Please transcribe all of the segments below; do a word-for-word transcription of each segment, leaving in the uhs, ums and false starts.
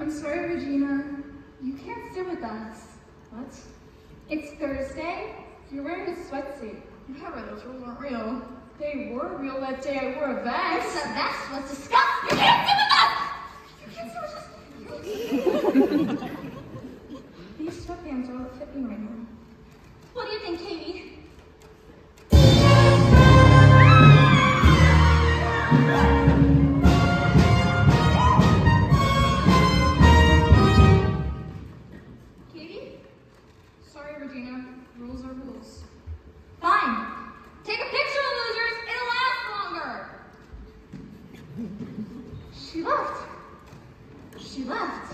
I'm sorry, Regina. You can't sit with us. What? It's Thursday. You're wearing a sweatsuit. Whatever, those rules aren't real. They were real that day I wore a vest. It's a vest was disgusting. You can't sit with us! You can't sit with us! These sweatpants are what fit me right now. What do you think, Katie? Katie? Sorry, Regina. Rules are rules. Fine. Take a picture of losers. It'll last longer. She left. She left.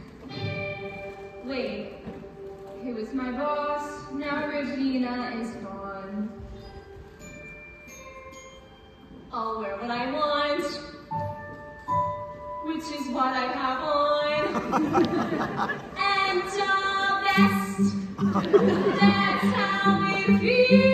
Wait. Who was my boss? Now Regina is gone. I'll wear what I want, which is what I have on. And a vest. That's how it feels.